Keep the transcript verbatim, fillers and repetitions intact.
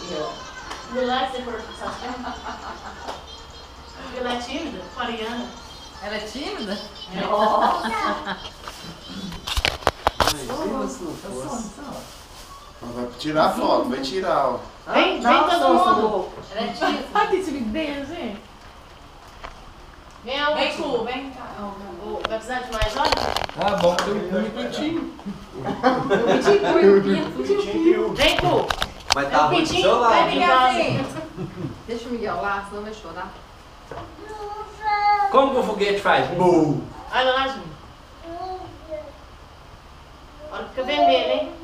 Do lado você for ela é tímida? Coreana? Ela é tímida? Vai tirar a foto, vai tirar, ó. Vem, vem todo mundo. Ela é tímida. Ai, tem timidez, hein? Vem aonde? Vem, Cu, vem cá. Vai precisar de mais olha? Ah, bom, tem um punho curtinho. Vem, Cu. Mas tá ruim do seu Vai, lado. Miguelzinho. Deixa o Miguel lá, senão vai chorar. Como que o foguete faz? Bum! Olha lá, Júnior. Olha, fica vermelho, hein?